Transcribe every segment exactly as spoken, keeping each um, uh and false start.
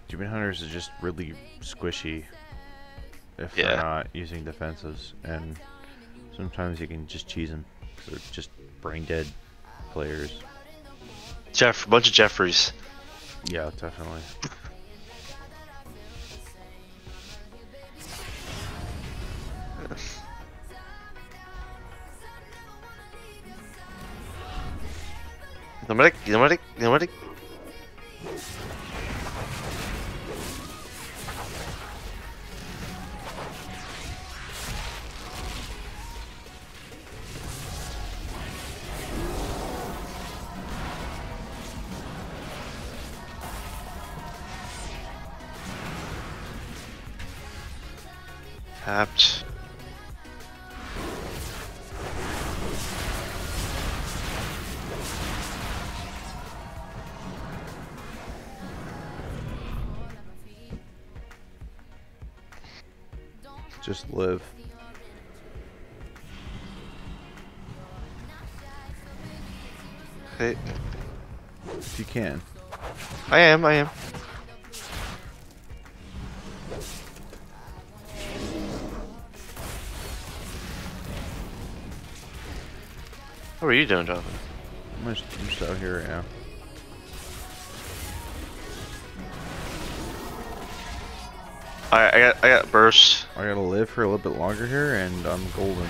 Demon Hunters is just really squishy if Yeah. they're not using defenses, and sometimes you can just cheese them. They're just brain dead players. Jeff, a bunch of Jeffreys. Yeah, definitely. Nomadic, nomadic, nomadic. Tapped. Just live. Hey, If you can. I am, I am. What are you doing, Jonathan? I'm just, I'm just out here right now. I, I got, I got burst. I gotta live for a little bit longer here, and I'm golden.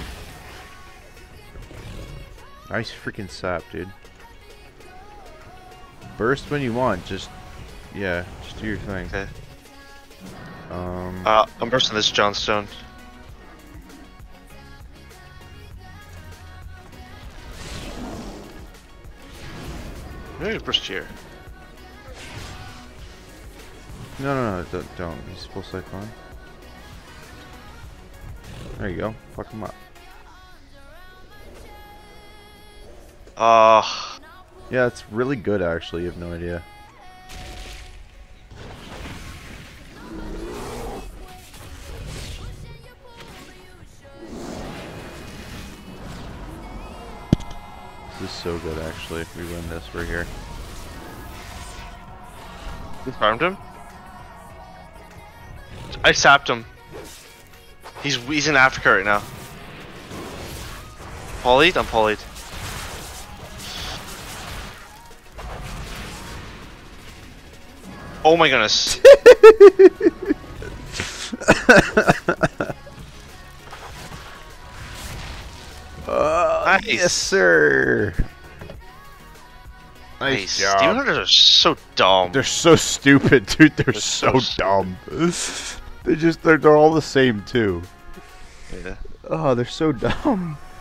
Nice freaking sap, dude. Burst when you want, just, yeah, just do your thing. Okay. Um, Uh, I'm bursting this Johnstone. Maybe burst here. no, no, no, don't, don't. He's full cyclone. There you go. Fuck him up. Uh, Yeah, it's really good, actually. You have no idea. This is so good, actually. If we win this, we're here. you farmed him? I sapped him. He's he's in Africa right now. Polyed? I'm polyed. Oh my goodness. Oh, Nice. yes, sir. Nice Nice. job. Demon Hunters are so dumb. They're so stupid, dude. They're, They're so, so dumb. They just, they're, they're all the same, too. Yeah. Oh, they're so dumb.